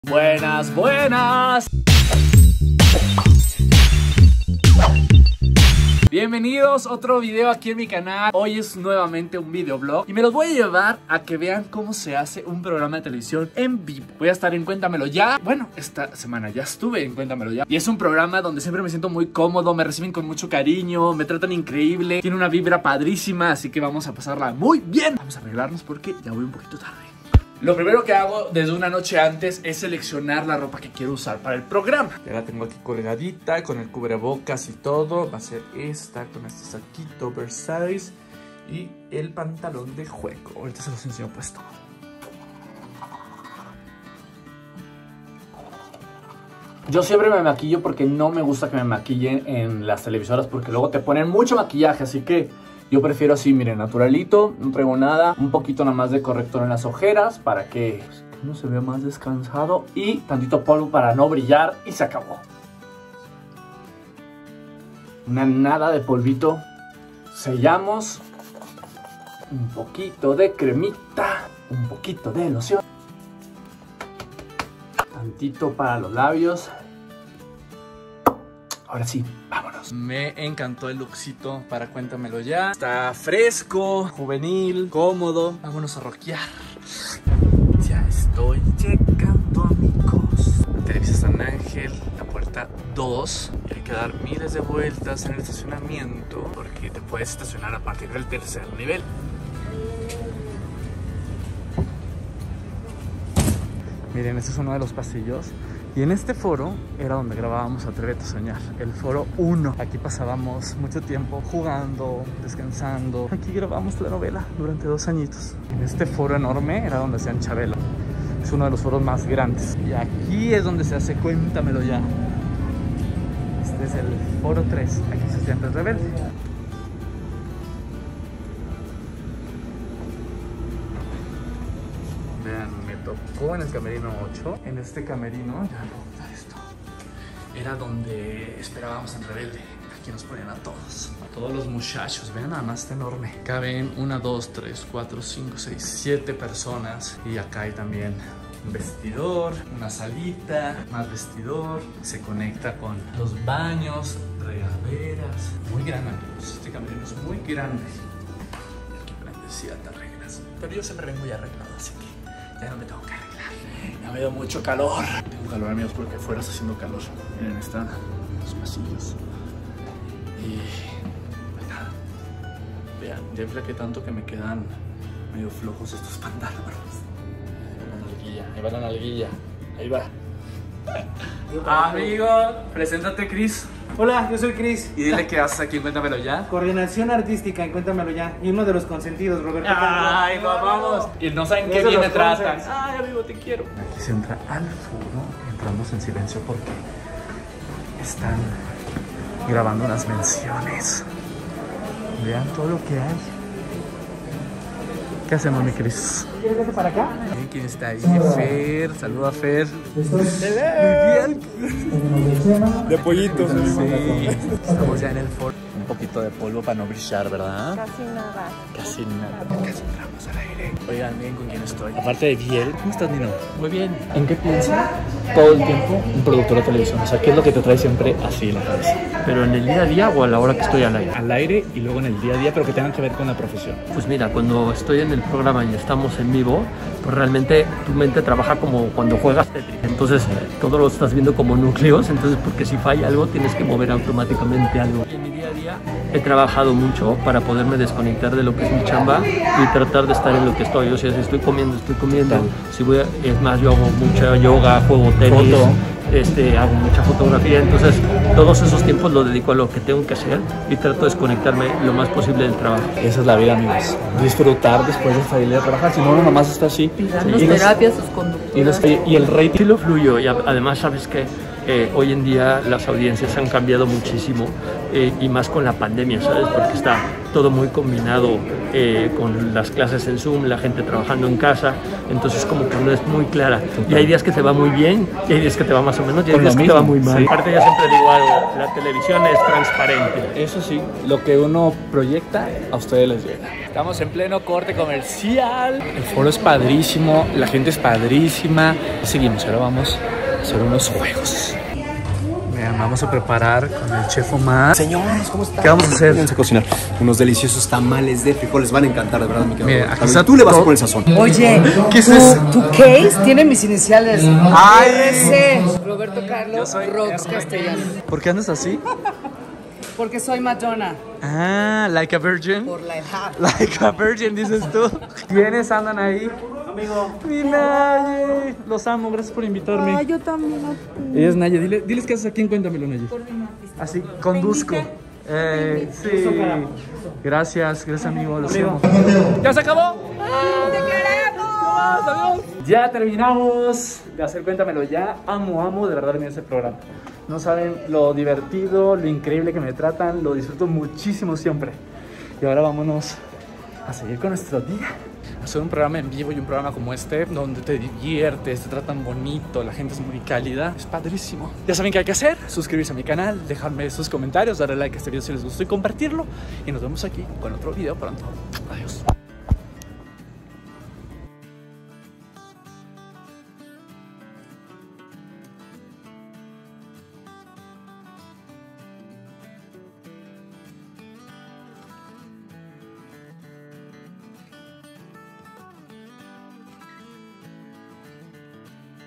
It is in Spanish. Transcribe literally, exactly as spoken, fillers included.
Buenas, buenas. Bienvenidos a otro video aquí en mi canal. Hoy es nuevamente un videoblog y me los voy a llevar a que vean cómo se hace un programa de televisión en vivo. Voy a estar en Cuéntamelo Ya. Bueno, esta semana ya estuve en Cuéntamelo Ya y es un programa donde siempre me siento muy cómodo, me reciben con mucho cariño, me tratan increíble, tiene una vibra padrísima, así que vamos a pasarla muy bien. Vamos a arreglarnos porque ya voy un poquito tarde. Lo primero que hago desde una noche antes es seleccionar la ropa que quiero usar para el programa. Ya la tengo aquí colgadita con el cubrebocas y todo. Va a ser esta con este saquito oversize y el pantalón de juego. Ahorita se los enseño puesto. Yo siempre me maquillo porque no me gusta que me maquillen en las televisoras porque luego te ponen mucho maquillaje, así que yo prefiero así, miren, naturalito, no traigo nada, un poquito nada más de corrector en las ojeras para que uno se vea más descansado y tantito polvo para no brillar y se acabó. Una nada de polvito, sellamos, un poquito de cremita, un poquito de loción, tantito para los labios. Ahora sí, vámonos. Me encantó el lookcito para Cuéntamelo Ya. Está fresco, juvenil, cómodo. Vámonos a rockear. Ya estoy llegando, amigos. La Televisa San Ángel, la puerta dos. Y hay que dar miles de vueltas en el estacionamiento porque te puedes estacionar a partir del tercer nivel. Miren, este es uno de los pasillos. Y en este foro era donde grabábamos Atrévete a Soñar, el foro uno. Aquí pasábamos mucho tiempo jugando, descansando. Aquí grabamos la novela durante dos añitos. En este foro enorme era donde hacían Chabelo. Es uno de los foros más grandes. Y aquí es donde se hace Cuéntamelo Ya. Este es el foro tres. Aquí se hacía Antes Rebelde. Tocó en el camerino ocho. En este camerino, ya voy a contar esto, era donde esperábamos en Rebelde. Aquí nos ponían a todos, a todos los muchachos. Vean, nada más está enorme. Caben una, dos, tres, cuatro, cinco, seis, siete personas. Y acá hay también un vestidor, una salita, más vestidor. Se conecta con los baños, regaderas. Muy grande, amigos. Este camerino es muy grande. Y aquí prende ciertas reglas. Pero yo siempre vengo muy arreglado, así que ya no me tengo que arreglar. Ya me dio mucho calor. Tengo calor, amigos, porque afuera está haciendo calor. Miren, están los pasillos. Y pues nada. Vean, ya flaqué tanto que me quedan medio flojos estos pantalones. Ahí va la nalguilla. Ahí va la nalguilla. Ahí va. Amigo, preséntate, Chris. Hola, yo soy Chris. Y dile qué haces aquí en Cuéntamelo Ya. Coordinación artística en Cuéntamelo Ya. Y uno de los consentidos, Roberto. Ay, no, vamos. Y no saben qué bien me tratan. Ay, amigo, te quiero. Aquí se entra al foro. Entramos en silencio porque están grabando unas menciones. Vean todo lo que hay. ¿Qué hacemos, mi Cris? ¿Quieres verte para acá? Miren quién está ahí. Fer. Saluda a Fer. De pollitos. Sí. Estamos ya en el foro. Un poquito de polvo para no brillar, ¿verdad? Casi nada. Casi nada. Casi entramos al aire. Oigan, miren con quién estoy. Aparte de Biel. ¿Cómo estás, Nino? Muy bien. ¿En qué piensa todo el tiempo un productor de televisión? O sea, ¿qué es lo que te trae siempre así en la cabeza? ¿Pero en el día a día o a la hora que estoy al aire? Al aire y luego en el día a día, pero que tengan que ver con la profesión. Pues mira, cuando estoy en el programa y estamos en vivo, pues realmente tu mente trabaja como cuando juegas Tetris. Entonces todo lo estás viendo como núcleos, entonces porque si falla algo tienes que mover automáticamente algo. Y en mi día a día he trabajado mucho para poderme desconectar de lo que es mi chamba y tratar de estar en lo que estoy. O sea, si estoy comiendo, estoy comiendo. Si voy a, es más, yo hago mucha yoga, juego tenis. Foto. Este, hago mucha fotografía, entonces todos esos tiempos lo dedico a lo que tengo que hacer y trato de desconectarme lo más posible del trabajo. Esa es la vida, amigos. Disfrutar después de salir a trabajar, si no uno nomás está así. Y darnos sí. terapias, sus conductas. Y, los, y, y el rating sí lo fluyo y a, además sabes que eh, hoy en día las audiencias han cambiado muchísimo eh, y más con la pandemia, ¿sabes? Porque está todo muy combinado eh, con las clases en Zoom, la gente trabajando en casa, entonces como que no es muy clara. Y hay días que te va muy bien, y hay días que te va más o menos, y hay días que te va muy mal. Sí. Aparte yo siempre digo algo, la televisión es transparente. Eso sí, lo que uno proyecta a ustedes les llega. Estamos en pleno corte comercial, el foro es padrísimo, la gente es padrísima. Seguimos, ahora vamos a hacer unos juegos. Vean, vamos a preparar con el chef Omar. Señores, ¿cómo están? ¿Qué vamos a hacer? Vamos a cocinar unos deliciosos tamales de frijoles. Van a encantar, de verdad, mi querido. Mira, aquí está tú le vas a todo. poner el sazón. Oye, ¿Qué es tu, eso? tu case tiene mis iniciales. Ay. R C. Roberto Carlos Yo soy Rox R. Castellanos. ¿Por qué andas así? Porque soy Madonna. Ah, like a virgin. Por la edad. Like a virgin, dices tú. ¿Quiénes andan ahí? Amigo. Mi Naye. Los amo, gracias por invitarme. Ay, yo también. Ella es Naye. Dile, diles qué haces aquí en Cuéntamelo, Naye. Así, conduzco. Eh, sí. Gracias, gracias, amigo. Los amo. ¿Ya se acabó? Adiós. Ya terminamos de hacer Cuéntamelo. Ya amo, amo de verdad venir a ese programa. No saben lo divertido, lo increíble que me tratan. Lo disfruto muchísimo siempre. Y ahora vámonos a seguir con nuestro día. Hacer un programa en vivo y un programa como este, donde te diviertes, te tratan bonito, la gente es muy cálida, es padrísimo. Ya saben qué hay que hacer: suscribirse a mi canal, dejarme sus comentarios, darle like a este video si les gustó y compartirlo. Y nos vemos aquí con otro video pronto. Adiós.